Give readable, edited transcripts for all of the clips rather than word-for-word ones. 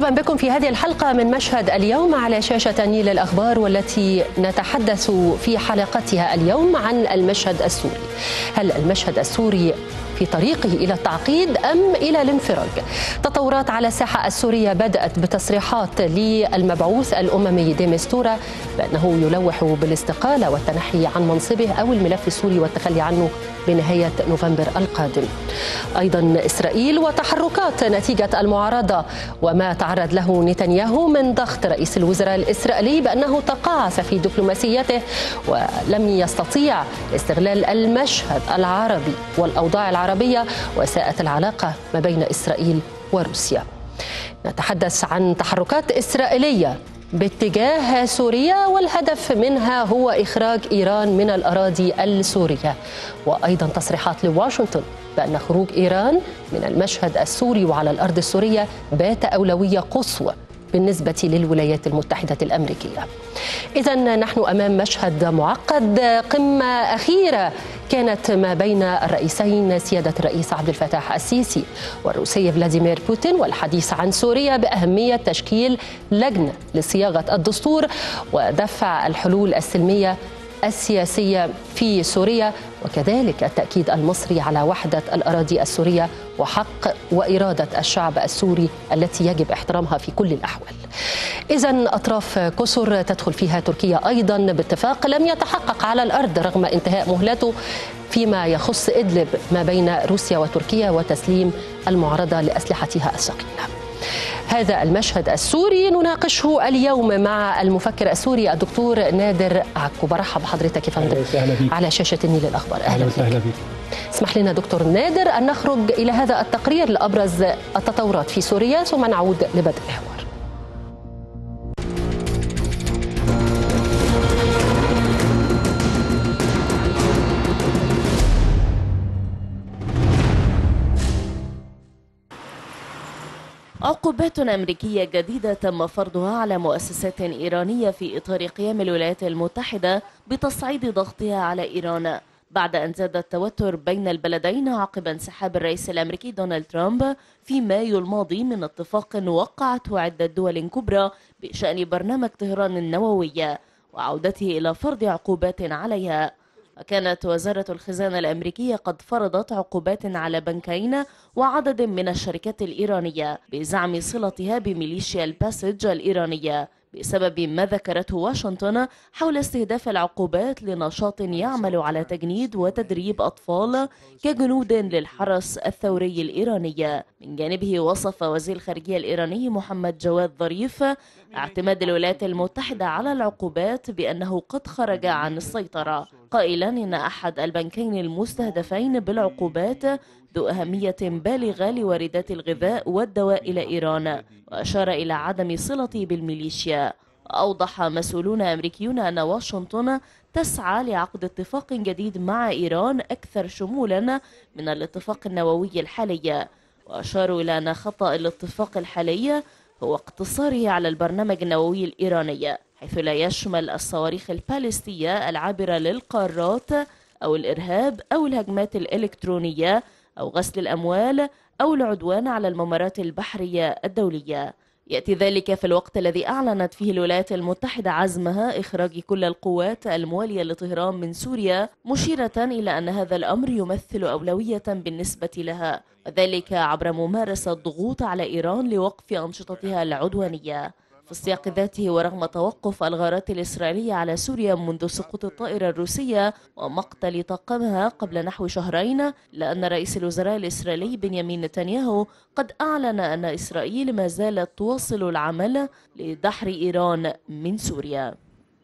مرحبا بكم في هذه الحلقة من مشهد اليوم على شاشة نيل الأخبار، والتي نتحدث في حلقتها اليوم عن المشهد السوري. هل المشهد السوري في طريقه إلى التعقيد أم إلى الانفراج؟ تطورات على الساحة السورية بدأت بتصريحات للمبعوث الأممي دي مستورة بأنه يلوح بالاستقالة والتنحي عن منصبه أو الملف السوري والتخلي عنه بنهاية نوفمبر القادم. أيضا إسرائيل وتحركات نتيجة المعارضة وما تعرض له نتنياهو من ضغط رئيس الوزراء الإسرائيلي بأنه تقاعس في دبلوماسيته ولم يستطيع استغلال المشهد العربي والأوضاع العربية، وساءت العلاقة ما بين إسرائيل وروسيا. نتحدث عن تحركات إسرائيلية باتجاه سوريا والهدف منها هو إخراج إيران من الأراضي السورية، وأيضا تصريحات لواشنطن بأن خروج إيران من المشهد السوري وعلى الأرض السورية بات أولوية قصوى بالنسبة للولايات المتحدة الأمريكية. إذن نحن أمام مشهد معقد، قمة أخيرة كانت ما بين الرئيسين سيادة الرئيس عبد الفتاح السيسي والروسي فلاديمير بوتين، والحديث عن سوريا بأهمية تشكيل لجنة لصياغة الدستور ودفع الحلول السلمية السياسية في سوريا، وكذلك التأكيد المصري على وحدة الأراضي السورية وحق وإرادة الشعب السوري التي يجب احترامها في كل الأحوال. إذن أطراف كسر تدخل فيها تركيا أيضا باتفاق لم يتحقق على الأرض رغم انتهاء مهلته فيما يخص إدلب ما بين روسيا وتركيا وتسليم المعارضة لأسلحتها الثقيلة. هذا المشهد السوري نناقشه اليوم مع المفكر السوري الدكتور نادر عكو. برحب بحضرتك يا فندم على شاشة النيل الأخبار. أهلا وسهلا بك. اسمح لنا دكتور نادر أن نخرج إلى هذا التقرير لأبرز التطورات في سوريا ثم نعود لبدء الحوار. عقوبات أمريكية جديدة تم فرضها على مؤسسات إيرانية في إطار قيام الولايات المتحدة بتصعيد ضغطها على إيران بعد أن زاد التوتر بين البلدين عقب انسحاب الرئيس الأمريكي دونالد ترامب في مايو الماضي من اتفاق وقعته عدة دول كبرى بشأن برنامج طهران النووي وعودته إلى فرض عقوبات عليها. وكانت وزارة الخزانة الأمريكية قد فرضت عقوبات على بنكين وعدد من الشركات الإيرانية بزعم صلتها بميليشيا الباسج الإيرانية بسبب ما ذكرته واشنطن حول استهداف العقوبات لنشاط يعمل على تجنيد وتدريب أطفال كجنود للحرس الثوري الإيراني. من جانبه وصف وزير الخارجية الإيراني محمد جواد ظريف اعتماد الولايات المتحدة على العقوبات بأنه قد خرج عن السيطرة، قائلا إن أحد البنكين المستهدفين بالعقوبات ذو أهمية بالغة لواردات الغذاء والدواء إلى إيران، وأشار إلى عدم صلته بالميليشيا. أوضح مسؤولون أمريكيون أن واشنطن تسعى لعقد اتفاق جديد مع إيران أكثر شمولا من الاتفاق النووي الحالي، وأشاروا إلى أن خطأ الاتفاق الحالي هو اقتصاره على البرنامج النووي الإيراني، حيث لا يشمل الصواريخ البالستية العابرة للقارات أو الإرهاب أو الهجمات الإلكترونية أو غسل الأموال أو العدوان على الممرات البحرية الدولية. يأتي ذلك في الوقت الذي أعلنت فيه الولايات المتحدة عزمها إخراج كل القوات الموالية لطهران من سوريا، مشيرة إلى أن هذا الأمر يمثل أولوية بالنسبة لها، وذلك عبر ممارسة ضغوط على إيران لوقف أنشطتها العدوانية. في السياق ذاته ورغم توقف الغارات الإسرائيلية على سوريا منذ سقوط الطائرة الروسية ومقتل طاقمها قبل نحو شهرين، لأن رئيس الوزراء الإسرائيلي بنيامين نتنياهو قد أعلن أن إسرائيل ما زالت تواصل العمل لدحر إيران من سوريا.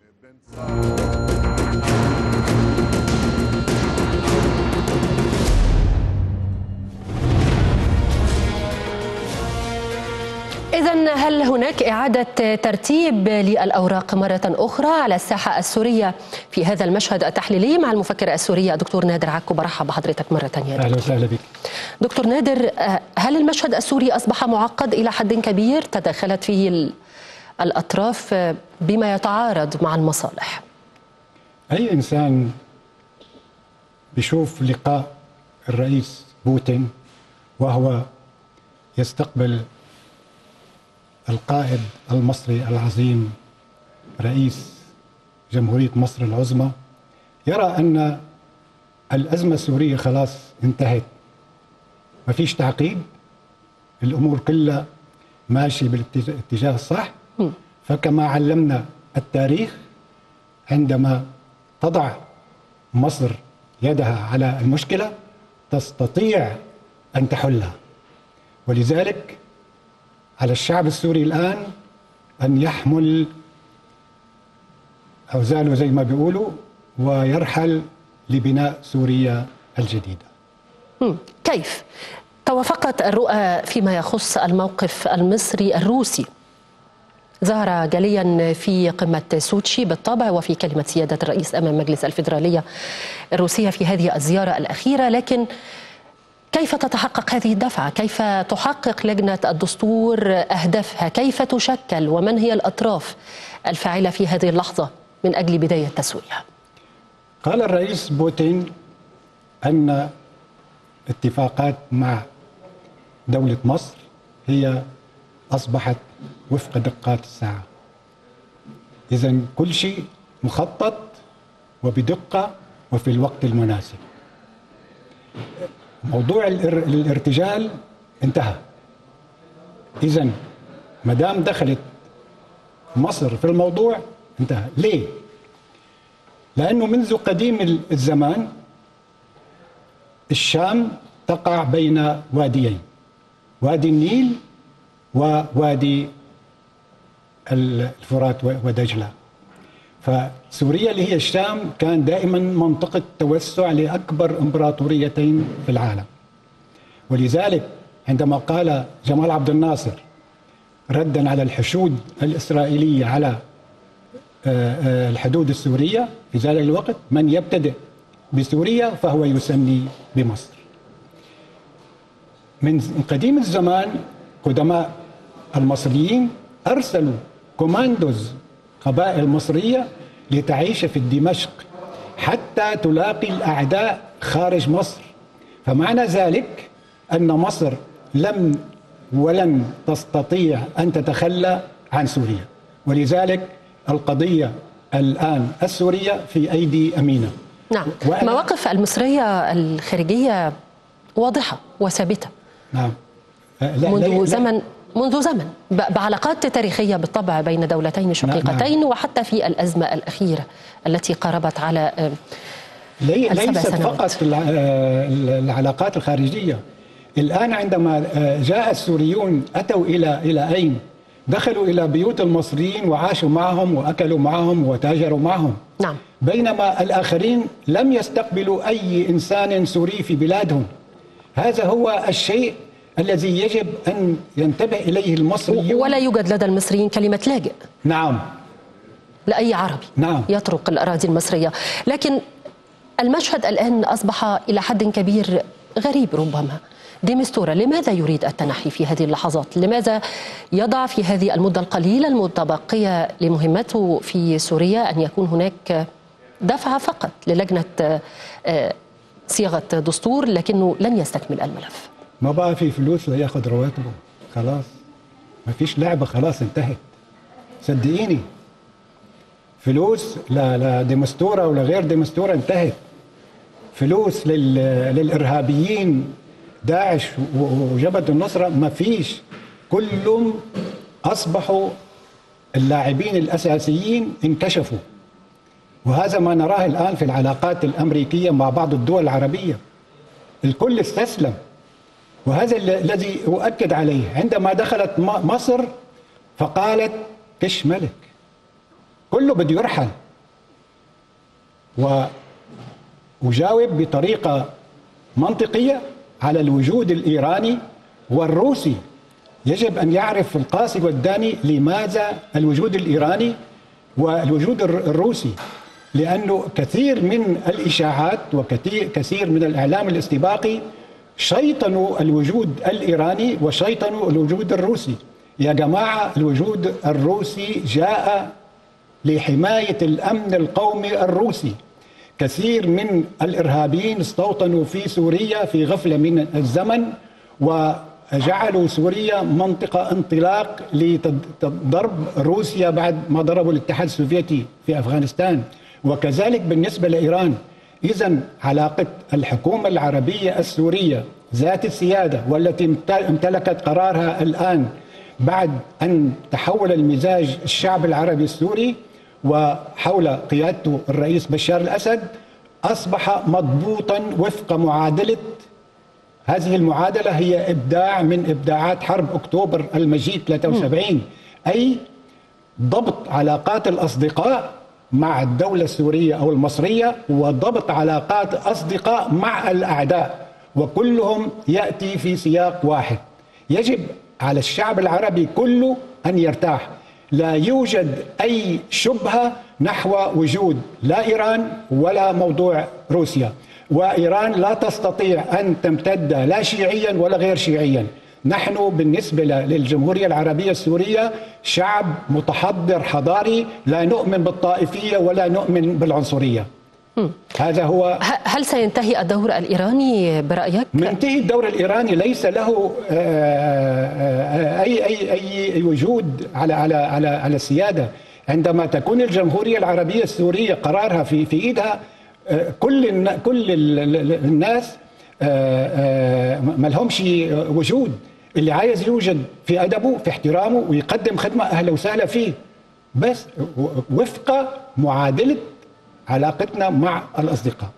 إذن هل هناك إعادة ترتيب للأوراق مرة أخرى على الساحة السورية في هذا المشهد التحليلي؟ مع المفكر السوري الدكتور نادر عكو. برحب بحضرتك مرة ثانية. أهلا وسهلا بك. دكتور نادر، هل المشهد السوري أصبح معقد إلى حد كبير تدخلت فيه الأطراف بما يتعارض مع المصالح؟ أي إنسان بيشوف لقاء الرئيس بوتين وهو يستقبل القائد المصري العظيم رئيس جمهورية مصر العظمى يرى أن الأزمة السورية خلاص انتهت، ما فيش تعقيد، الأمور كلها ماشي بالاتجاه الصح. فكما علمنا التاريخ، عندما تضع مصر يدها على المشكلة تستطيع أن تحلها. ولذلك على الشعب السوري الآن أن يحمل أوزانه زي ما بيقولوا ويرحل لبناء سوريا الجديدة. كيف توافقت الرؤى فيما يخص الموقف المصري الروسي؟ ظهر جليا في قمة سوتشي بالطبع وفي كلمة سيادة الرئيس أمام مجلس الفيدرالية الروسية في هذه الزيارة الأخيرة، لكن كيف تتحقق هذه الدفعة؟ كيف تحقق لجنة الدستور أهدافها؟ كيف تشكل؟ ومن هي الأطراف الفاعلة في هذه اللحظة من أجل بداية تسوية؟ قال الرئيس بوتين أن اتفاقات مع دولة مصر هي أصبحت وفق دقات الساعة. إذن كل شيء مخطط وبدقة وفي الوقت المناسب. موضوع الارتجال انتهى. إذن ما دام دخلت مصر في الموضوع انتهى. ليه؟ لأنه منذ قديم الزمان الشام تقع بين واديين، وادي النيل ووادي الفرات ودجلة. فسوريا اللي هي الشام كان دائما منطقة توسع لأكبر إمبراطوريتين في العالم. ولذلك عندما قال جمال عبد الناصر ردا على الحشود الإسرائيلية على الحدود السورية في ذلك الوقت: من يبتدئ بسوريا فهو يسمي بمصر. من قديم الزمان قدماء المصريين أرسلوا كوماندوز قبائل مصرية لتعيش في دمشق حتى تلاقي الأعداء خارج مصر. فمعنى ذلك أن مصر لم ولن تستطيع أن تتخلى عن سوريا. ولذلك القضية الآن السورية في أيدي أمينة. نعم، مواقف المصرية الخارجية واضحة وثابتة. نعم. منذ زمن بعلاقات تاريخية بالطبع بين دولتين شقيقتين. نعم. وحتى في الأزمة الأخيرة التي قاربت على ليست فقط العلاقات الخارجية. الآن عندما جاء السوريون أتوا إلى أين؟ دخلوا إلى بيوت المصريين وعاشوا معهم وأكلوا معهم وتاجروا معهم. نعم. بينما الآخرين لم يستقبلوا أي إنسان سوري في بلادهم. هذا هو الشيء الذي يجب أن ينتبه إليه المصريون. ولا يوجد لدى المصريين كلمة لاجئ. نعم. لأي عربي. نعم. يطرق الأراضي المصرية. لكن المشهد الآن أصبح إلى حد كبير غريب ربما. دي مستورة لماذا يريد التنحي في هذه اللحظات؟ لماذا يضع في هذه المدة القليلة المتبقية لمهمته في سوريا أن يكون هناك دفعة فقط للجنة صياغة دستور لكنه لن يستكمل الملف؟ ما بقى في فلوس لياخذ رواتبه، خلاص ما فيش لعبة، خلاص انتهت. صدقيني فلوس لا دمستورة ولا غير دمستورة انتهت. فلوس للإرهابيين داعش وجبهة النصرة ما فيش، كلهم أصبحوا اللاعبين الأساسيين انكشفوا. وهذا ما نراه الآن في العلاقات الأمريكية مع بعض الدول العربية، الكل استسلم. وهذا الذي أؤكد عليه. عندما دخلت مصر فقالت كش ملك، كله بده يرحل. وجاوب بطريقة منطقية على الوجود الإيراني والروسي. يجب أن يعرف القاسي والداني لماذا الوجود الإيراني والوجود الروسي، لأنه كثير من الإشاعات وكثير من الإعلام الاستباقي شيطنوا الوجود الإيراني وشيطنوا الوجود الروسي. يا جماعة الوجود الروسي جاء لحماية الأمن القومي الروسي. كثير من الإرهابيين استوطنوا في سوريا في غفلة من الزمن جعلوا سوريا منطقة انطلاق لضرب روسيا بعد ما ضربوا الاتحاد السوفيتي في أفغانستان، وكذلك بالنسبة لإيران. إذن علاقة الحكومة العربية السورية ذات السيادة والتي امتلكت قرارها الآن بعد أن تحول المزاج الشعب العربي السوري وحول قيادته الرئيس بشار الأسد، أصبح مضبوطا وفق معادلة. هذه المعادلة هي إبداع من إبداعات حرب أكتوبر المجيد 73، أي ضبط علاقات الأصدقاء مع الدولة السورية أو المصرية، وضبط علاقات أصدقاء مع الأعداء، وكلهم يأتي في سياق واحد. يجب على الشعب العربي كله أن يرتاح. لا يوجد أي شبهة نحو وجود لا إيران ولا موضوع روسيا، وإيران لا تستطيع أن تمتد لا شيعيا ولا غير شيعيا. نحن بالنسبة للجمهورية العربية السورية شعب متحضر حضاري، لا نؤمن بالطائفية ولا نؤمن بالعنصرية. هذا هو. هل سينتهي الدور الإيراني برأيك؟ منتهي الدور الإيراني، ليس له أي وجود على السيادة. عندما تكون الجمهورية العربية السورية قرارها في إيدها، كل الناس ما لهمش وجود. اللي عايز يوجد في أدبه في احترامه ويقدم خدمة أهلا وسهلا فيه، بس وفق معادلة علاقتنا مع الأصدقاء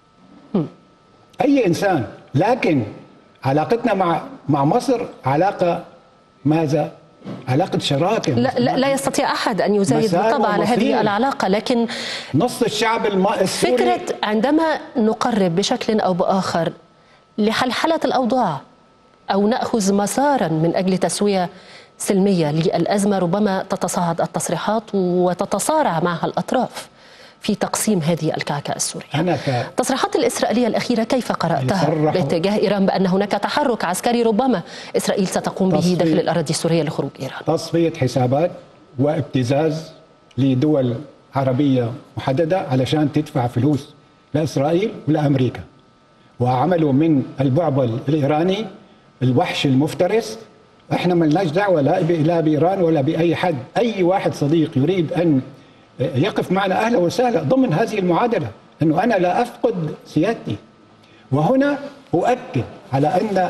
أي إنسان. لكن علاقتنا مع مصر علاقة ماذا؟ علاقة شراكة. لا يستطيع أحد أن يزايد بالطبع على هذه العلاقة، لكن نص الشعب السوري فكرة عندما نقرب بشكل أو بآخر لحلحلة الأوضاع أو نأخذ مسارا من أجل تسوية سلمية للأزمة، ربما تتصاعد التصريحات وتتصارع معها الأطراف في تقسيم هذه الكعكة السورية. التصريحات الإسرائيلية الأخيرة كيف قرأتها باتجاه إيران بأن هناك تحرك عسكري ربما إسرائيل ستقوم به داخل الأراضي السورية لخروج إيران؟ تصفية حسابات وابتزاز لدول عربية محددة علشان تدفع فلوس لإسرائيل ولأمريكا، وعملوا من البعبل الإيراني الوحش المفترس. احنا ما لناش دعوة لا بإيران ولا بأي حد. أي واحد صديق يريد أن يقف معنا أهلا وسهلا ضمن هذه المعادلة، أنه أنا لا أفقد سيادتي. وهنا أؤكد على أن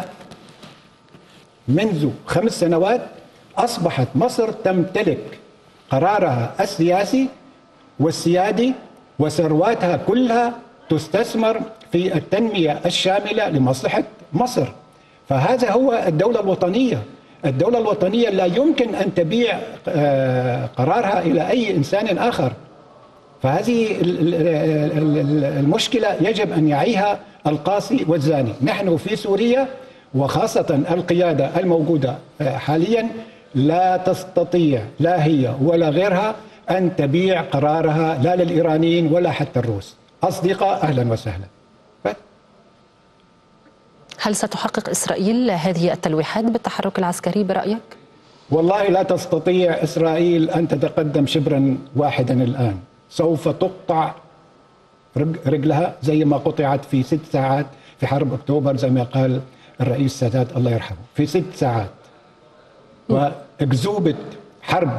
منذ 5 سنوات أصبحت مصر تمتلك قرارها السياسي والسيادي، وثرواتها كلها تستثمر في التنمية الشاملة لمصلحة مصر. فهذا هو الدولة الوطنية. الدولة الوطنية لا يمكن أن تبيع قرارها إلى أي إنسان آخر. فهذه المشكلة يجب أن يعيها القاصي والزاني. نحن في سوريا وخاصة القيادة الموجودة حاليا لا تستطيع لا هي ولا غيرها أن تبيع قرارها لا للإيرانيين ولا حتى الروس. أصدقاء أهلا وسهلا. هل ستحقق إسرائيل هذه التلويحات بالتحرك العسكري برأيك؟ والله لا تستطيع إسرائيل أن تتقدم شبرا واحدا الآن. سوف تقطع رجلها زي ما قطعت في 6 ساعات في حرب أكتوبر، زي ما قال الرئيس السادات الله يرحمه، في 6 ساعات. وأكذوبة حرب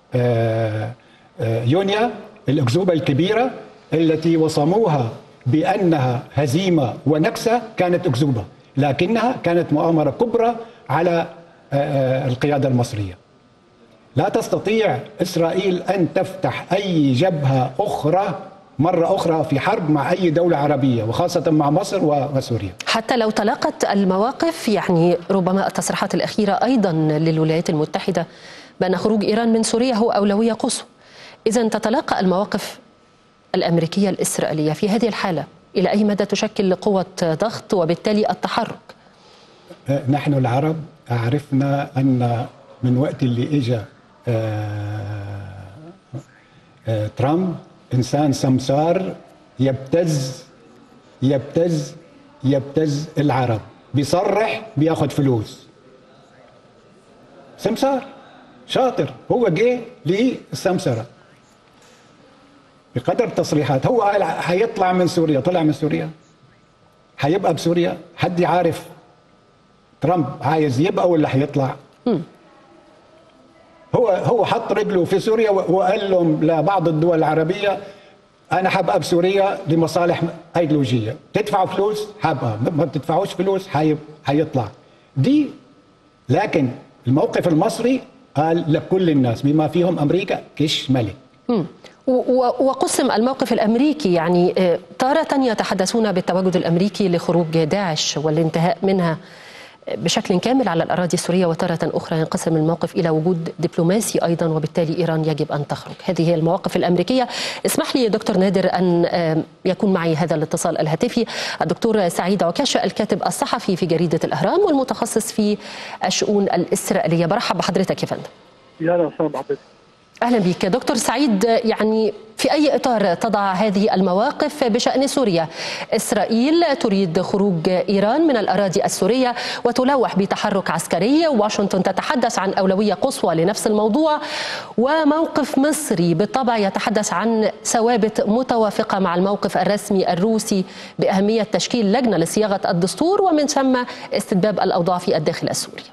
يونيو، الأكذوبة الكبيرة التي وصموها بأنها هزيمة ونكسة، كانت أكذوبة، لكنها كانت مؤامرة كبرى على القيادة المصرية. لا تستطيع إسرائيل أن تفتح أي جبهة أخرى مرة أخرى في حرب مع أي دولة عربية، وخاصة مع مصر وسوريا. حتى لو تلاقت المواقف، يعني ربما التصريحات الأخيرة أيضا للولايات المتحدة بأن خروج إيران من سوريا هو أولوية قصوى. إذن تتلاقى المواقف الأمريكية الإسرائيلية في هذه الحالة إلى أي مدى تشكل قوة ضغط وبالتالي التحرك؟ نحن العرب عرفنا أن من وقت اللي إجا ترامب إنسان سمسار يبتز العرب، بيصرح بياخد فلوس. سمسار شاطر، هو جه للسمسرة بقدر تصريحات. هو هيطلع من سوريا، طلع من سوريا، هيبقى بسوريا. حد عارف ترامب عايز يبقى ولا حيطلع؟ هو حط رجله في سوريا وقال لهم لبعض الدول العربية أنا حبقى بسوريا لمصالح أيديولوجية، تدفعوا فلوس حبقى، ما بتدفعوش فلوس حيطلع دي. لكن الموقف المصري قال لكل الناس بما فيهم أمريكا كش ملك. وقسم الموقف الأمريكي، يعني تارة يتحدثون بالتواجد الأمريكي لخروج داعش والانتهاء منها بشكل كامل على الأراضي السورية، وتارة أخرى ينقسم الموقف إلى وجود دبلوماسي أيضا، وبالتالي إيران يجب أن تخرج. هذه هي المواقف الأمريكية. اسمح لي دكتور نادر أن يكون معي هذا الاتصال الهاتفي الدكتور سعيد عكاشة، الكاتب الصحفي في جريدة الأهرام والمتخصص في الشؤون الإسرائيلية. برحب بحضرتك يا فندم. يا أهلا وسهلا بحضرتك. أهلا بك دكتور سعيد. يعني في أي إطار تضع هذه المواقف بشأن سوريا؟ إسرائيل تريد خروج إيران من الأراضي السورية وتلوح بتحرك عسكري، واشنطن تتحدث عن أولوية قصوى لنفس الموضوع، وموقف مصري بالطبع يتحدث عن ثوابت متوافقة مع الموقف الرسمي الروسي بأهمية تشكيل لجنة لصياغة الدستور ومن ثم استتباب الأوضاع في الداخل السوري.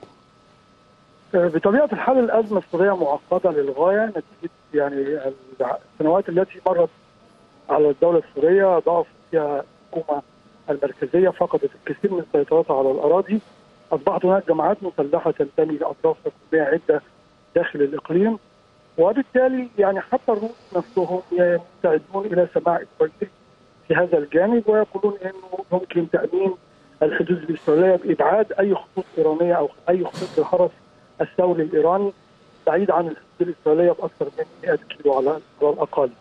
بطبيعة الحال الأزمة السورية معقدة للغاية نتيجة يعني السنوات التي مرت على الدولة السورية، ضعف فيها الحكومة المركزية، فقدت الكثير من سيطرتها على الأراضي، أصبحت هناك جماعات مسلحة تنتمي لأطراف حكومية عدة داخل الإقليم، وبالتالي يعني حتى الروس نفسهم يستعدون إلى سماع إسرائيل في هذا الجانب، ويقولون أنه يمكن تأمين الحدود الإسرائيلية بإبعاد أي خطوط إيرانية أو أي خطوط الحرس الثوري الإيراني بعيد عن الحدود الإسرائيلية بأكثر من 100 كيلو على الأقل.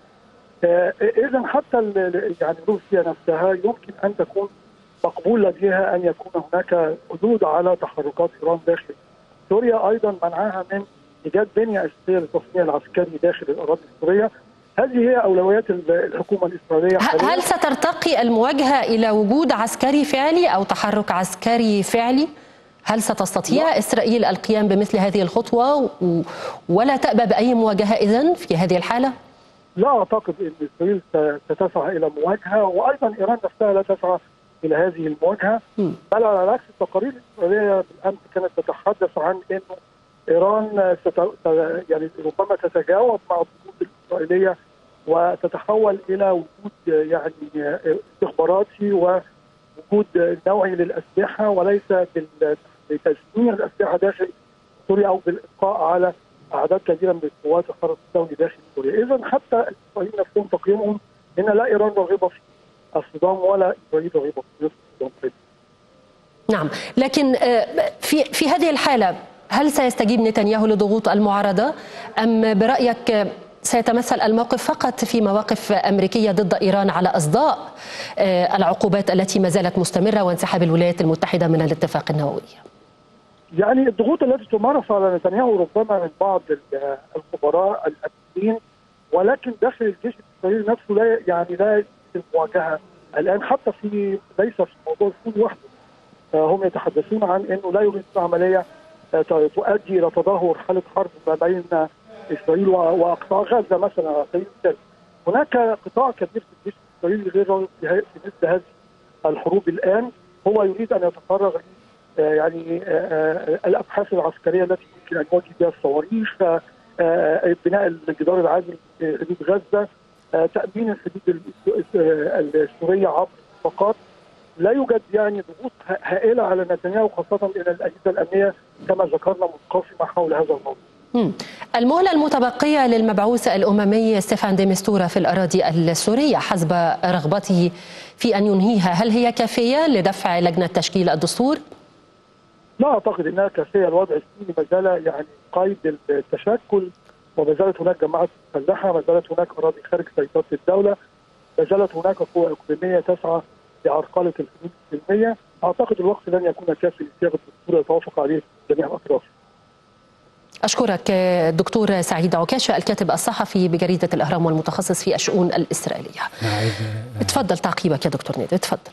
إذا حتى يعني روسيا نفسها يمكن أن تكون مقبول لديها أن يكون هناك حدود على تحركات إيران داخل سوريا، أيضا منعها من إيجاد بنية أساسية للتصنيع العسكري داخل الأراضي السورية. هذه هي أولويات الحكومة الإسرائيلية حاليا. هل سترتقي المواجهة إلى وجود عسكري فعلي أو تحرك عسكري فعلي؟ هل ستستطيع إسرائيل القيام بمثل هذه الخطوة ولا تأبى بأي مواجهة إذن في هذه الحالة؟ لا أعتقد أن إسرائيل ستسعى إلى مواجهة، وأيضا إيران نفسها لا تسعى إلى هذه المواجهة، بل على العكس التقارير الإسرائيلية بالأمس كانت تتحدث عن أنه إيران يعني ربما تتجاوب مع الضغوط الإسرائيلية وتتحول إلى وجود يعني استخباراتي ووجود نوعي للأسلحة، وليس بتسمير الأسلحة داخل سوريا أو بالإبقاء على أعداد كبيرة من القوات الحرس الثوري داخل سوريا. إذا حتى الإسرائيليين نفسهم تقييمهم أن لا إيران راغبة في الصدام ولا إسرائيل راغبة في الصدام. نعم، لكن في هذه الحالة هل سيستجيب نتنياهو لضغوط المعارضة أم برأيك سيتمثل الموقف فقط في مواقف أمريكية ضد إيران على إصداء العقوبات التي ما زالت مستمرة وانسحاب الولايات المتحدة من الاتفاق النووي؟ يعني الضغوط التي تمارس على نتنياهو ربما من بعض الخبراء الأمريكيين، ولكن داخل الجيش الإسرائيلي نفسه لا يجري المواجهة الآن، حتى ليس في موضوع الفول وحده. هم يتحدثون عن أنه لا يوجد عملية تؤدي إلى تدهور حالة حرب ما بين إسرائيل وقطاع غزة مثلا على سبيل المثال. هناك قطاع كبير في الجيش الإسرائيلي غير في مثل هذه الحروب الآن، هو يريد أن يتفرغ يعني الأبحاث العسكرية التي يمكن أن يواجه بها الصواريخ، بناء الجدار العازل في حدود غزة، تأمين الحدود السورية عبر فقط. لا يوجد يعني ضغوط هائلة على نتنياهو، خاصة لأن الأجهزة الأمنية كما ذكرنا منقسمة حول هذا الموضوع. المهلة المتبقية للمبعوث الأممي ستيفان دي مستورة في الأراضي السورية حسب رغبته في أن ينهيها، هل هي كافية لدفع لجنة تشكيل الدستور؟ لا أعتقد أنها كافية. الوضع السوري ما زال يعني قيد التشكل، وما زالت هناك جماعات مسلحة، ما زالت هناك أراضي خارج سيطرة الدولة، ما زالت هناك قوى إقليمية تسعى لعرقلة الحدود السلمية. أعتقد الوقت لن يكون كافي لصياغة الدستور يتوافق عليه جميع الأطراف. أشكرك دكتور سعيد عكاشة، الكاتب الصحفي بجريدة الأهرام والمتخصص في الشؤون الإسرائيلية. تفضل تعقيبك يا دكتور نادر، تفضل.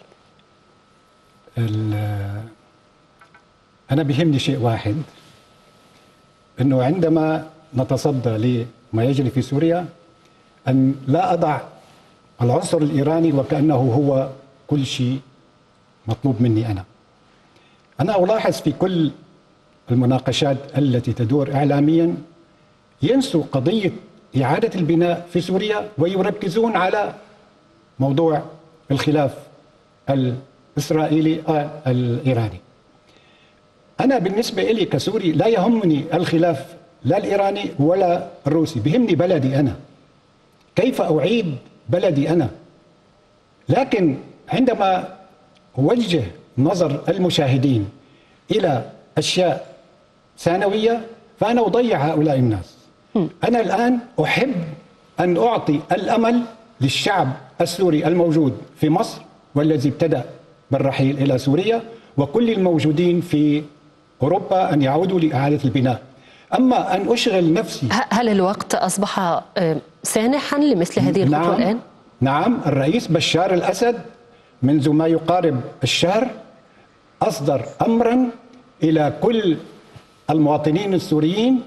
أنا بيهمني شيء واحد، أنه عندما نتصدى لما يجري في سوريا أن لا أضع العنصر الإيراني وكأنه هو كل شيء مطلوب مني أنا. أنا ألاحظ في كل المناقشات التي تدور إعلاميا ينسوا قضية إعادة البناء في سوريا ويركزون على موضوع الخلاف الإسرائيلي الإيراني. أنا بالنسبة لي كسوري لا يهمني الخلاف لا الإيراني ولا الروسي، بيهمني بلدي أنا، كيف أعيد بلدي أنا. لكن عندما أوجه نظر المشاهدين إلى أشياء ثانوية فأنا أضيع هؤلاء الناس. أنا الآن أحب أن أعطي الأمل للشعب السوري الموجود في مصر والذي ابتدأ بالرحيل إلى سوريا، وكل الموجودين في أوروبا أن يعودوا لإعادة البناء. أما أن أشغل نفسي، هل الوقت أصبح سانحا لمثل هذه الخطوة الآن؟ نعم، الرئيس بشار الأسد منذ ما يقارب الشهر أصدر أمرا إلى كل المواطنين السوريين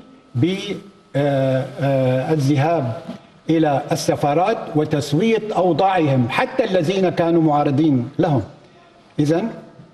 بالذهاب إلى السفارات وتسوية أوضاعهم حتى الذين كانوا معارضين لهم. إذن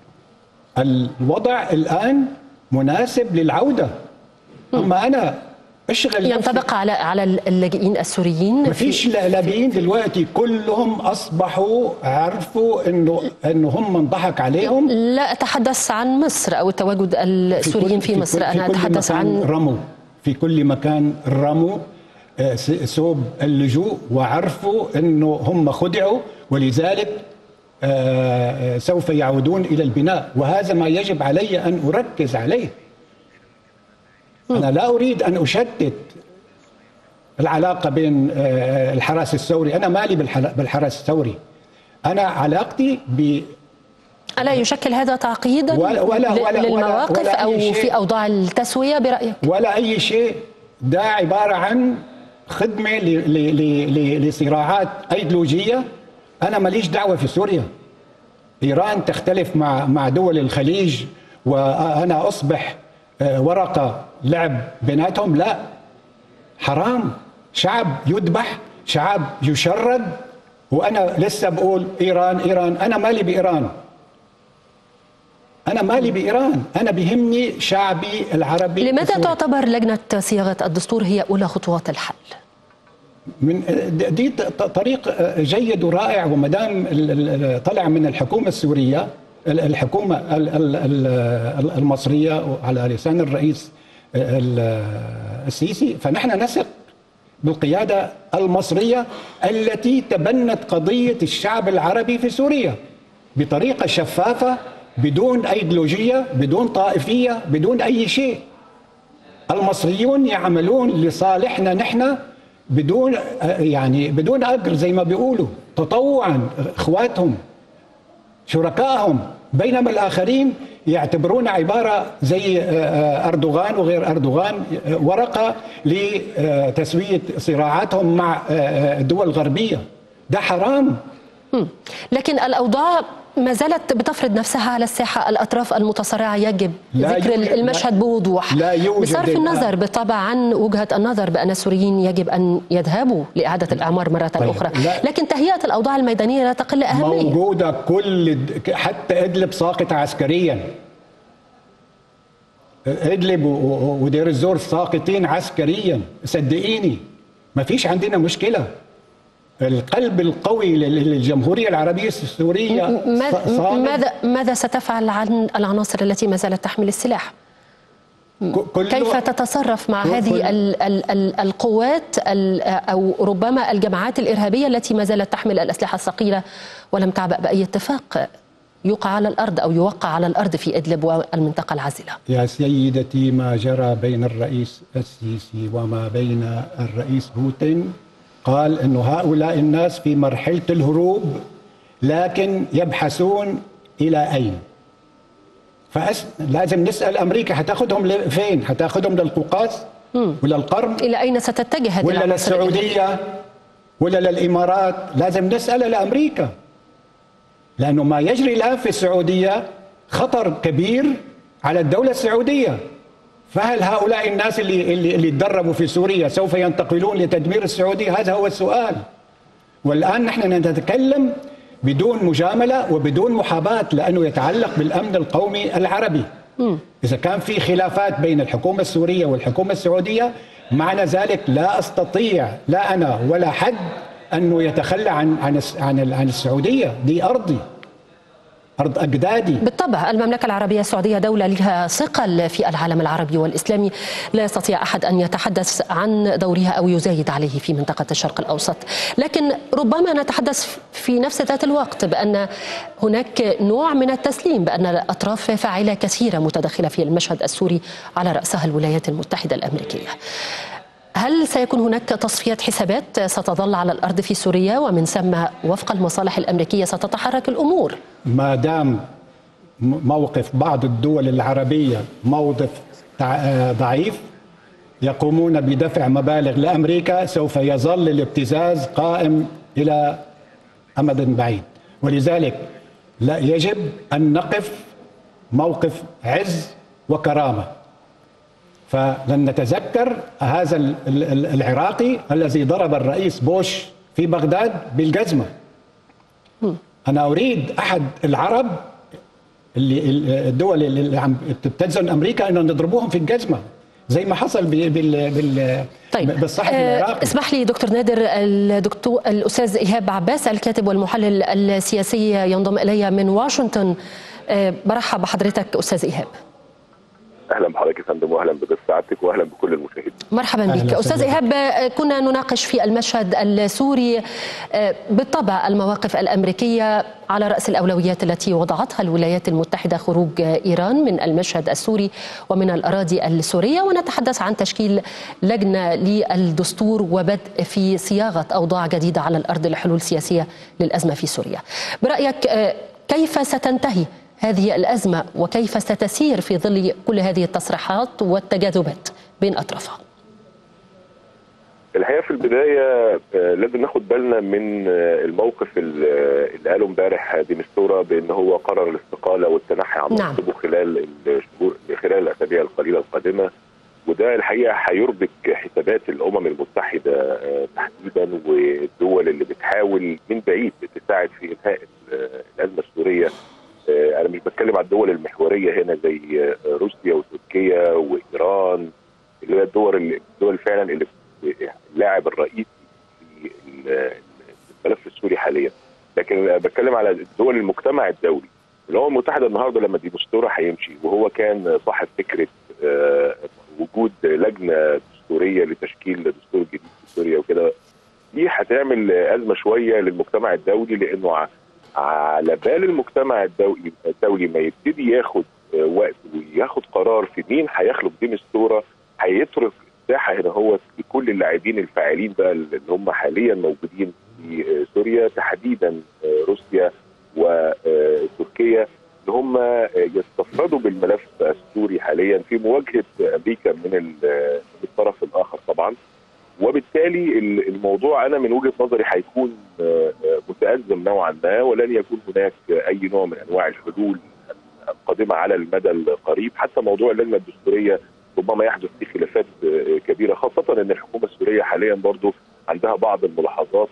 الوضع الآن مناسب للعودة. أما أنا أشغل ينطبق على اللاجئين السوريين؟ ما فيش لاجئين دلوقتي، كلهم أصبحوا عرفوا إنه هم انضحك عليهم. لا أتحدث عن مصر أو التواجد السوريين في مصر، أنا أتحدث عن رموا في كل مكان، رموا ثوب اللجوء وعرفوا إنه هم خدعوا، ولذلك سوف يعودون إلى البناء، وهذا ما يجب علي أن أركز عليه. أنا لا أريد أن أشتت العلاقة بين الحرس الثوري، أنا مالي بالحرس الثوري، أنا علاقتي ألا يشكل هذا تعقيدا للمواقف أو في أوضاع التسوية برأيك؟ ولا أي شيء، ده عبارة عن خدمة لصراعات أيديولوجية. أنا ماليش دعوة في سوريا. إيران تختلف مع دول الخليج وأنا أصبح ورقة لعب بيناتهم؟ لا، حرام. شعب يذبح، شعب يشرد، وأنا لسه بقول إيران إيران. أنا مالي بإيران، أنا مالي بإيران، أنا بيهمني شعبي العربي. لماذا تعتبر لجنة صياغة الدستور هي أولى خطوات الحل؟ دي طريق جيد ورائع، ومدام طلع من الحكومة السورية، الحكومة المصرية على لسان الرئيس السيسي، فنحن نثق بالقيادة المصرية التي تبنت قضية الشعب العربي في سوريا بطريقة شفافة، بدون أيديولوجية، بدون طائفية، بدون أي شيء. المصريون يعملون لصالحنا نحن بدون بدون أجر زي ما بيقولوا، تطوعا، إخواتهم، شركائهم، بينما الآخرين يعتبرون عبارة زي أردوغان وغير أردوغان ورقة لتسوية صراعاتهم مع الدول الغربية. ده حرام. لكن الأوضاع ما زالت بتفرض نفسها على الساحة. الأطراف المتصارعة يجب ذكر المشهد بوضوح، بصرف النظر بالطبع عن وجهة النظر بأن السوريين يجب أن يذهبوا لإعادة الإعمار مرة أخرى، لكن تهيئة الأوضاع الميدانية لا تقل أهمية. موجودة، حتى إدلب ساقطة عسكريا، إدلب ودير الزور ساقطين عسكريا، صدقيني ما فيش عندنا مشكلة. القلب القوي للجمهورية العربية السورية ماذا ستفعل عن العناصر التي ما زالت تحمل السلاح؟ كيف تتصرف مع هذه القوات أو ربما الجماعات الإرهابية التي ما زالت تحمل الأسلحة الثقيلة ولم تعبأ بأي اتفاق يوقع على الأرض أو يوقع على الأرض في إدلب والمنطقة العازلة؟ يا سيدتي، ما جرى بين الرئيس السيسي وما بين الرئيس بوتين قال أن هؤلاء الناس في مرحلة الهروب، لكن يبحثون إلى أين. لازم نسأل أمريكا هتاخدهم فين؟ هتاخدهم للقوقاز ولا القرم؟ إلى أين ستتجه هذه ولا للسعودية ولا للإمارات؟ لازم نسأل لأمريكا، لأنه ما يجري الآن في السعودية خطر كبير على الدولة السعودية. فهل هؤلاء الناس اللي تدربوا في سوريا سوف ينتقلون لتدمير السعودية؟ هذا هو السؤال. والآن نحن نتكلم بدون مجاملة وبدون محاباة، لأنه يتعلق بالأمن القومي العربي. إذا كان في خلافات بين الحكومة السورية والحكومة السعودية، معنى ذلك لا أستطيع لا أنا ولا حد أنه يتخلى عن السعودية. دي أرضي، أرض أجدادي. بالطبع المملكة العربية السعودية دولة لها ثقل في العالم العربي والإسلامي، لا يستطيع أحد أن يتحدث عن دورها أو يزايد عليه في منطقة الشرق الأوسط. لكن ربما نتحدث في نفس ذات الوقت بأن هناك نوع من التسليم، بأن الأطراف فاعلة كثيرة متدخلة في المشهد السوري على رأسها الولايات المتحدة الأمريكية. هل سيكون هناك تصفية حسابات ستظل على الأرض في سوريا، ومن ثم وفق المصالح الأمريكية ستتحرك الأمور؟ ما دام موقف بعض الدول العربية موقف ضعيف يقومون بدفع مبالغ لأمريكا، سوف يظل الابتزاز قائم إلى أمد بعيد. ولذلك لا يجب أن نقف موقف عز وكرامة. فلن نتذكر هذا العراقي الذي ضرب الرئيس بوش في بغداد بالجزمة. أنا أريد أحد العرب الدول اللي عم تبتزن أمريكا أنه نضربوهم في الجزمة زي ما حصل بالصحفي العراقي. اسمح لي دكتور نادر، الأستاذ إيهاب عباس الكاتب والمحلل السياسي ينضم إلي من واشنطن. برحب بحضرتك أستاذ إيهاب. اهلا بحضرتك يا فندم، واهلا بضيف سعادتك، واهلا بكل المشاهدين. مرحبا بك استاذ ايهاب. كنا نناقش في المشهد السوري بالطبع المواقف الامريكيه على راس الاولويات التي وضعتها الولايات المتحده، خروج ايران من المشهد السوري ومن الاراضي السوريه، ونتحدث عن تشكيل لجنه للدستور وبدء في صياغه اوضاع جديده على الارض لحلول سياسيه للازمه في سوريا. برايك كيف ستنتهي هذه الأزمة وكيف ستسير في ظل كل هذه التصريحات والتجاذبات بين أطرافها؟ الحقيقة في البداية لازم ناخد بالنا من الموقف اللي قاله امبارح دي مستورة بأن هو قرر الاستقالة والتنحي عن منصبه خلال الأسابيع القليلة القادمة، وده الحقيقة هيربك حسابات الأمم المتحدة تحديدا والدول اللي بتحاول من بعيد تساعد في إنهاء الأزمة السورية. أنا مش بتكلم عن الدول المحورية هنا زي روسيا وتركيا وإيران، اللي هي الدول فعلا اللي اللاعب الرئيسي في الملف السوري حاليا. لكن بتكلم على دول المجتمع الدولي. الأمم المتحدة النهارده لما دي دستورة هيمشي، وهو كان صاحب فكرة وجود لجنة دستورية لتشكيل دستور جديد في سوريا وكده، دي هتعمل أزمة شوية للمجتمع الدولي، لأنه على بال المجتمع الدولي ما يبتدي ياخد وقت وياخد قرار في مين هيخلق دي مستورة، هيترك مساحه هنا هو لكل اللاعبين الفاعلين بقى اللي هم حاليا موجودين في سوريا، تحديدا روسيا وتركيا، اللي هم يستفردوا بالملف السوري حاليا في مواجهه امريكا من الطرف الاخر طبعا. وبالتالي الموضوع انا من وجهه نظري هيكون متأزم نوعا ما، ولن يكون هناك اي نوع من انواع الحلول القادمه على المدى القريب. حتى موضوع اللجنه الدستوريه ربما يحدث فيه خلافات كبيره، خاصه ان الحكومه السوريه حاليا برضو عندها بعض الملاحظات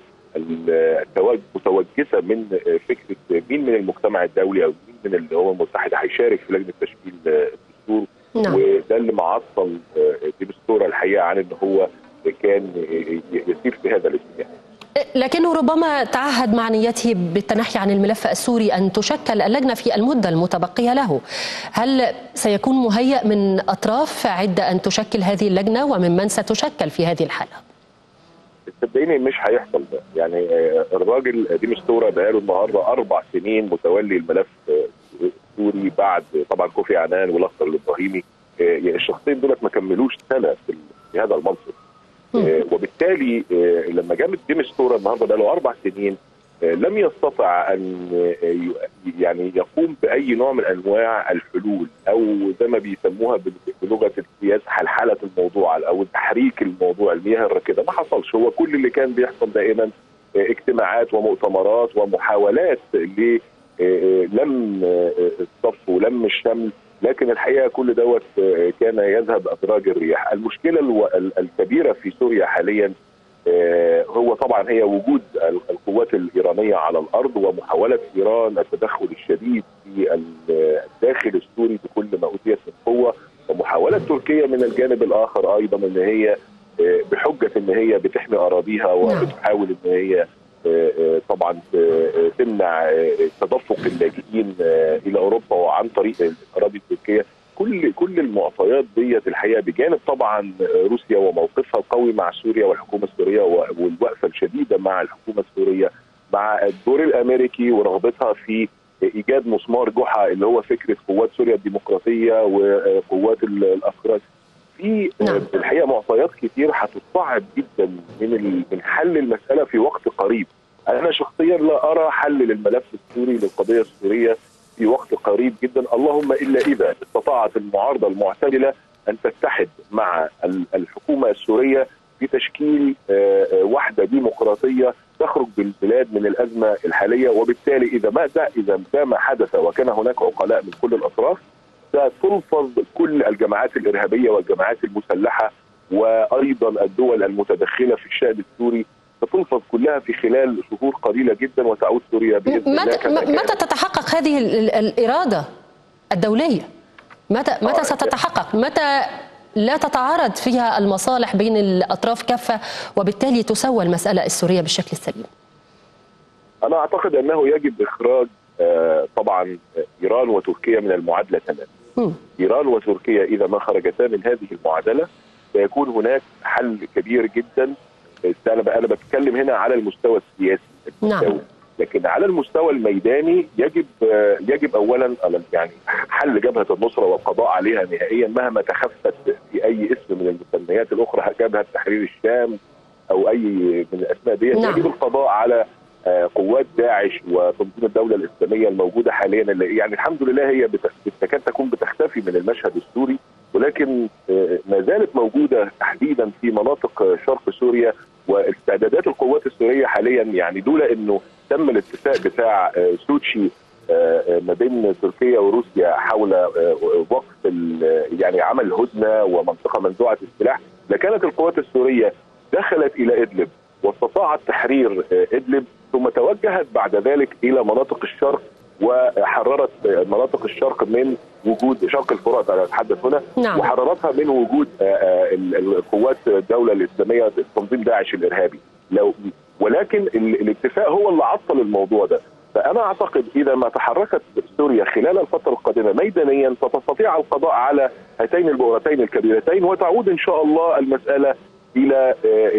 والمتوجسه من فكره مين من المجتمع الدولي او مين من الامم المتحده هيشارك في لجنه تشكيل الدستور. وده اللي معطل دي مستورة الحقيقه عن ان هو كان يسير في هذا الاتجاه. لكنه ربما تعهد مع نيته بالتنحي عن الملف السوري أن تشكل اللجنة في المدة المتبقية له. هل سيكون مهيأ من أطراف عدة أن تشكل هذه اللجنة، ومن ستشكل في هذه الحالة؟ صدقيني مش هيحصل ده. يعني الراجل دي مستورة بقاله النهارده 4 سنين متولي الملف السوري بعد طبعا كوفي عنان والاخضر الابراهيمي. الشخصين دول ما كملوش سنة في هذا المنصب. وبالتالي لما جابت دي مستورة النهارده بقاله 4 سنين لم يستطع ان يعني يقوم باي نوع من انواع الحلول، او زي ما بيسموها بلغه السياسه حلحله الموضوع او تحريك الموضوع، المياه الراكده. ما حصلش. هو كل اللي كان بيحصل دائما اجتماعات ومؤتمرات ومحاولات للم الصف ولم الشمل، لكن الحقيقه كل دوت كان يذهب ادراج الرياح. المشكله الكبيره في سوريا حاليا هو طبعا هي وجود القوات الإيرانية على الأرض ومحاولة إيران التدخل الشديد في الداخل السوري بكل ما أوتيت من قوة، ومحاولة تركيا من الجانب الآخر أيضا أن هي بحجة أن هي بتحمي أراضيها وبتحاول أن هي طبعا تمنع تدفق اللاجئين إلى أوروبا وعن طريق الأراضي التركية. كل المعطيات ديت الحقيقه بجانب طبعا روسيا وموقفها القوي مع سوريا والحكومه السوريه والوقفه الشديده مع الحكومه السوريه، مع الدور الامريكي ورغبتها في ايجاد مسمار جحا اللي هو فكره قوات سوريا الديمقراطيه وقوات الافراج. في الحقيقه معطيات كتير هتصعب جدا من حل المساله في وقت قريب. انا شخصيا لا ارى حل للملف السوري للقضيه السوريه في وقت قريب جدا، اللهم الا اذا استطاعت المعارضه المعتدله ان تتحد مع الحكومه السوريه في تشكيل وحده ديمقراطيه تخرج بالبلاد من الازمه الحاليه. وبالتالي اذا ده ما حدث وكان هناك عقلاء من كل الاطراف، ستلفظ كل الجماعات الارهابيه والجماعات المسلحه وايضا الدول المتدخله في الشان السوري، ستلفظ كلها في خلال شهور قليله جدا وتعود سوريا باذن الله. متى تتحقق هذه الاراده الدوليه؟ متى ستتحقق؟ متى لا تتعارض فيها المصالح بين الاطراف كافه وبالتالي تسوى المساله السوريه بالشكل السليم؟ انا اعتقد انه يجب اخراج طبعا ايران وتركيا من المعادله تماما. ايران وتركيا اذا ما خرجتا من هذه المعادله سيكون هناك حل كبير جدا. انا بتكلم هنا على المستوى السياسي لكن على المستوى الميداني يجب اولا يعني حل جبهه النصره والقضاء عليها نهائيا مهما تخفت في اي اسم من المسميات الاخرى، جبهه تحرير الشام او اي من الاسماء دي. يجب القضاء على قوات داعش وتنظيم الدوله الاسلاميه الموجوده حاليا، اللي يعني الحمد لله هي تكاد تكون بتختفي من المشهد السوري، ولكن ما زالت موجوده تحديدا في مناطق شرق سوريا. واستعدادات القوات السوريه حاليا يعني دون انه تم الاتفاق بتاع سوتشي ما بين تركيا وروسيا حول وقف يعني عمل هدنه ومنطقه منزوعه السلاح، لكانت القوات السوريه دخلت الى ادلب واستطاعت تحرير ادلب، ثم توجهت بعد ذلك الى مناطق الشرق وحررت مناطق الشرق من وجود شرق الفرات، انا اتحدث هنا، وحررتها من وجود القوات الدوله الاسلاميه تنظيم داعش الارهابي. ولكن الاتفاق هو اللي عطل الموضوع ده. فانا اعتقد اذا ما تحركت سوريا خلال الفتره القادمه ميدانيا ستستطيع القضاء على هاتين البؤرتين الكبيرتين، وتعود ان شاء الله المساله الى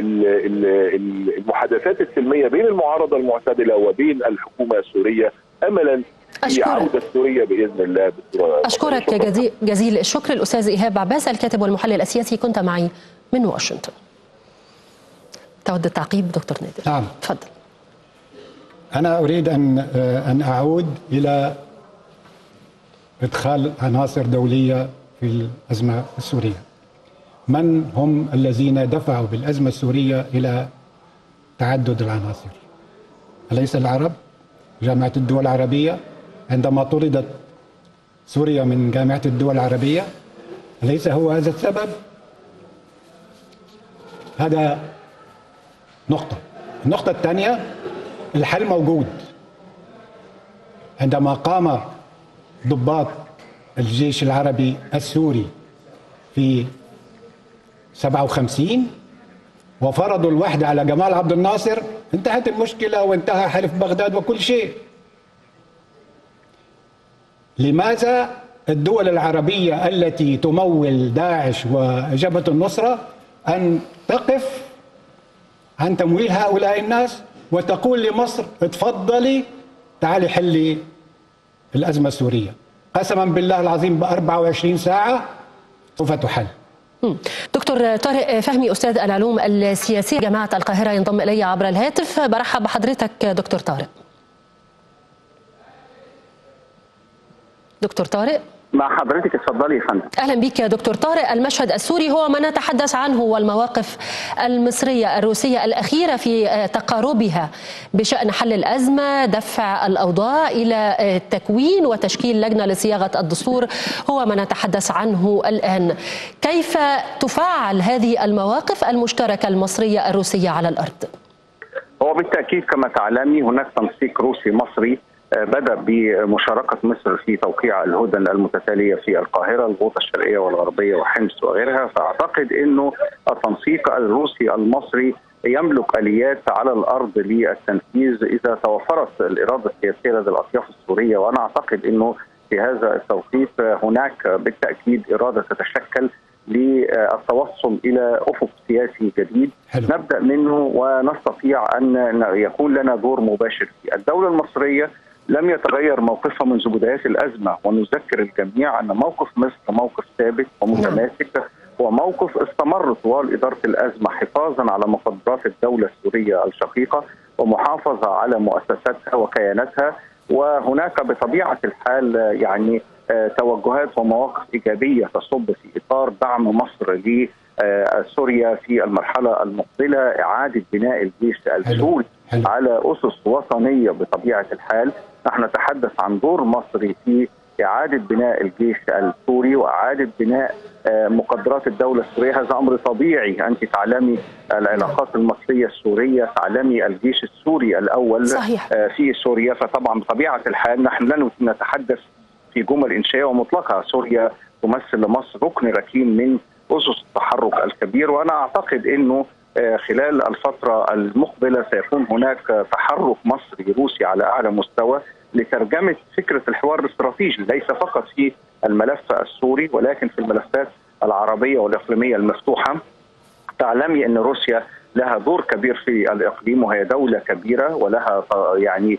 المحادثات السلميه بين المعارضه المعتدله وبين الحكومه السوريه، املا في عوده سوريا باذن الله. اشكرك جزيل الشكر الاستاذ ايهاب عباس الكاتب والمحلل السياسي، كنت معي من واشنطن. تود التعقيب دكتور نادر؟ نعم تفضل. انا اريد ان اعود الى ادخال عناصر دوليه في الازمه السوريه. من هم الذين دفعوا بالازمه السوريه الى تعدد العناصر؟ أليس العرب؟ جامعه الدول العربيه عندما طردت سوريا من جامعه الدول العربيه، أليس هو هذا السبب؟ هذا نقطه. النقطه الثانيه، الحل موجود. عندما قام ضباط الجيش العربي السوري في 57 وفرضوا الوحدة على جمال عبد الناصر، انتهت المشكلة وانتهى حلف بغداد وكل شيء. لماذا الدول العربية التي تمول داعش وجبهة النصرة أن تقف عن تمويل هؤلاء الناس وتقول لمصر اتفضلي تعالي حلي الأزمة السورية؟ قسما بالله العظيم ب 24 ساعة سوف تحل. دكتور طارق فهمي أستاذ العلوم السياسية جامعة القاهرة ينضم إلي عبر الهاتف. برحب بحضرتك دكتور طارق. دكتور طارق. مع حضرتك، اتفضلي يا فندم. اهلا بك يا دكتور طارق. المشهد السوري هو ما نتحدث عنه، والمواقف المصريه الروسيه الاخيره في تقاربها بشان حل الازمه، دفع الاوضاع الى تكوين وتشكيل لجنه لصياغه الدستور، هو ما نتحدث عنه الان. كيف تفعل هذه المواقف المشتركه المصريه الروسيه على الارض؟ هو بالتاكيد كما تعلمي هناك تنسيق روسي مصري بدأ بمشاركة مصر في توقيع الهدن المتتالية في القاهرة، الغوطة الشرقية والغربية وحمص وغيرها. فأعتقد أنه التنسيق الروسي المصري يملك آليات على الأرض للتنفيذ إذا توفرت الإرادة السياسية لدى الأطياف السورية. وأنا أعتقد أنه في هذا التوقيت هناك بالتأكيد إرادة تتشكل للتوصل إلى أفق سياسي جديد نبدأ منه ونستطيع أن يكون لنا دور مباشر فيه. الدولة المصرية لم يتغير موقفها منذ بدايات الأزمة، ونذكر الجميع أن موقف مصر موقف ثابت ومتماسك، وموقف استمر طوال إدارة الأزمة حفاظا على مقدرات الدولة السورية الشقيقة ومحافظة على مؤسساتها وكياناتها. وهناك بطبيعة الحال يعني توجهات ومواقف إيجابية تصب في إطار دعم مصر لسوريا في المرحلة المقبلة، إعادة بناء الجيش السوري على أسس وطنية. بطبيعة الحال نحن نتحدث عن دور مصري في إعادة بناء الجيش السوري وإعادة بناء مقدرات الدولة السورية. هذا أمر طبيعي، أنت تعلمي العلاقات المصرية السورية، تعلمي الجيش السوري الأول صحيح. في سوريا. فطبعا بطبيعة الحال نحن لا نتحدث في جمل إنشائية ومطلقة. سوريا تمثل لمصر ركن ركين من أسس التحرك الكبير، وأنا أعتقد أنه خلال الفترة المقبلة سيكون هناك تحرك مصري روسي على أعلى مستوى لترجمة فكرة الحوار الاستراتيجي، ليس فقط في الملف السوري ولكن في الملفات العربية والإقليمية المفتوحة. تعلمي أن روسيا لها دور كبير في الإقليم، وهي دولة كبيرة ولها يعني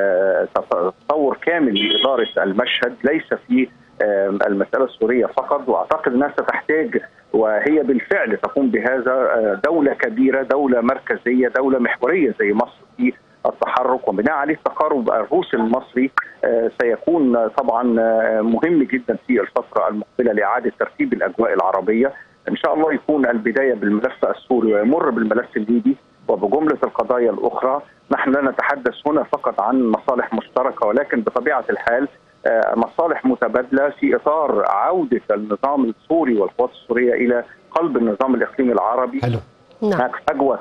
تصور كامل لإدارة المشهد، ليس في المسألة السورية فقط. وأعتقد أنها ستحتاج وهي بالفعل تقوم بهذا دولة كبيرة، دولة مركزية، دولة محورية زي مصر في التحرك. وبناء عليه التقارب الروسي المصري سيكون طبعا مهم جدا في الفترة المقبلة لإعادة ترتيب الأجواء العربية. إن شاء الله يكون البداية بالملف السوري ويمر بالملف الليبي وبجملة القضايا الأخرى. نحن لا نتحدث هنا فقط عن مصالح مشتركة، ولكن بطبيعة الحال مصالح متبادلة في إطار عودة النظام السوري والقوات السورية إلى قلب النظام الإقليمي العربي. هناك فجوة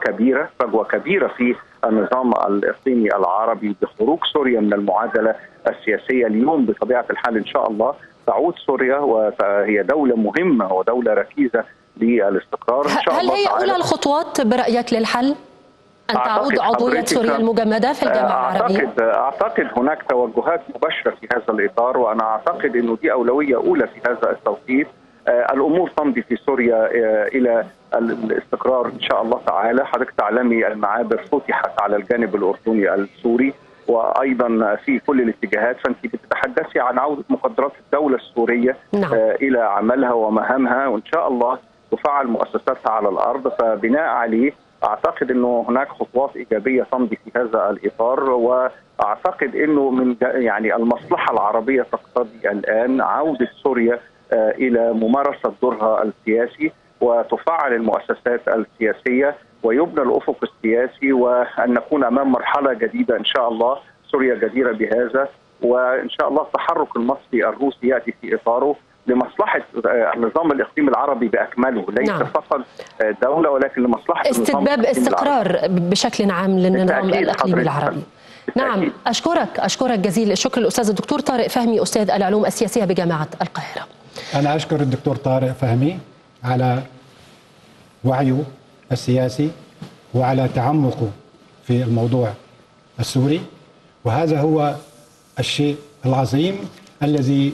كبيرة في النظام الإقليمي العربي بخروج سوريا من المعادلة السياسية. اليوم بطبيعة الحال إن شاء الله تعود سوريا وهي دولة مهمة ودولة ركيزة للاستقرار إن شاء الله. هل هي أولى الخطوات برأيك للحل أن تعود عضوية سوريا المجمدة في الجامعة العربية؟ أعتقد هناك توجهات مباشرة في هذا الإطار، وأنا أعتقد أنه دي أولوية أولى في هذا التوقيت. الأمور تمضي في سوريا إلى الاستقرار إن شاء الله تعالى. حضرتك تعلمي المعابر فتحت على الجانب الأردني السوري وأيضا في كل الاتجاهات، فأنت بتتحدثي عن عودة مقدرات الدولة السورية إلى عملها ومهامها، وإن شاء الله تفعل مؤسساتها على الأرض. فبناء عليه أعتقد أنه هناك خطوات إيجابية تمضي في هذا الإطار، وأعتقد أنه من يعني المصلحة العربية تقتضي الآن عودة سوريا إلى ممارسة دورها السياسي وتفعل المؤسسات السياسية ويبنى الأفق السياسي، وأن نكون أمام مرحلة جديدة إن شاء الله. سوريا جديرة بهذا، وإن شاء الله التحرك المصري الروسي يأتي في إطاره لمصلحة النظام الإقليمي العربي بأكمله، ليس فقط دولة ولكن لمصلحة استتباب استقرار بشكل عام للنظام الإقليمي العربي. نعم، أشكرك جزيل الشكر الأستاذ الدكتور طارق فهمي، أستاذ العلوم السياسية بجامعة القاهرة. أنا أشكر الدكتور طارق فهمي على وعيه السياسي وعلى تعمقه في الموضوع السوري، وهذا هو الشيء العظيم الذي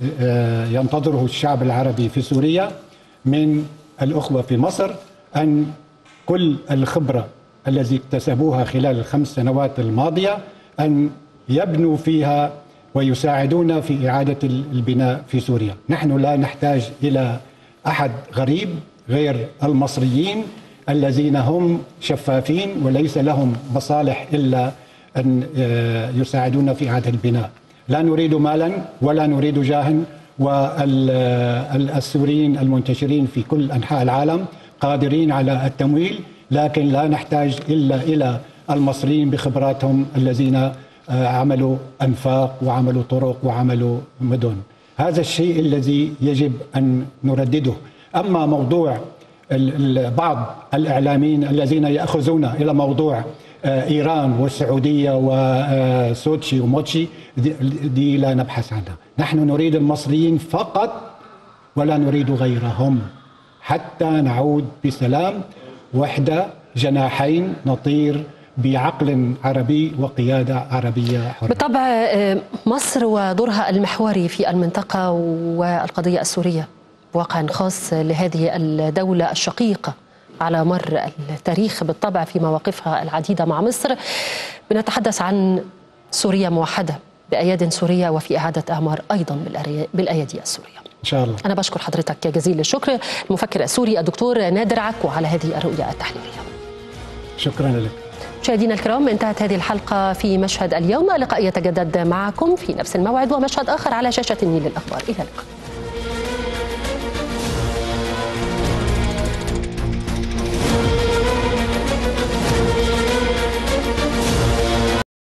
ينتظره الشعب العربي في سوريا من الأخوة في مصر، أن كل الخبرة التي اكتسبوها خلال ال5 سنوات الماضية أن يبنوا فيها ويساعدونا في إعادة البناء في سوريا. نحن لا نحتاج إلى أحد غريب غير المصريين الذين هم شفافين وليس لهم مصالح إلا أن يساعدونا في إعادة البناء. لا نريد مالا ولا نريد جاها والسوريين المنتشرين في كل أنحاء العالم قادرين على التمويل، لكن لا نحتاج إلا إلى المصريين بخبراتهم الذين عملوا أنفاق وعملوا طرق وعملوا مدن. هذا الشيء الذي يجب أن نردده. أما موضوع بعض الإعلاميين الذين يأخذون إلى موضوع إيران والسعودية وسوتشي وموتشي، دي لا نبحث عنها. نحن نريد المصريين فقط ولا نريد غيرهم، حتى نعود بسلام، وحدة، جناحين، نطير بعقل عربي وقيادة عربية حرة. بالطبع مصر ودورها المحوري في المنطقة والقضية السورية واقع خاص لهذه الدولة الشقيقة على مر التاريخ بالطبع في مواقفها العديدة مع مصر. بنتحدث عن سوريا موحدة بأياد سورية وفي إعادة أعمار أيضا بالأيادي السورية إن شاء الله. أنا بشكر حضرتك جزيل الشكر المفكر السوري الدكتور نادر عكو على هذه الرؤية التحليلية. شكرا لك. مشاهدينا الكرام، انتهت هذه الحلقة في مشهد اليوم. اللقاء يتجدد معكم في نفس الموعد ومشهد آخر على شاشة النيل للأخبار. إلى اللقاء.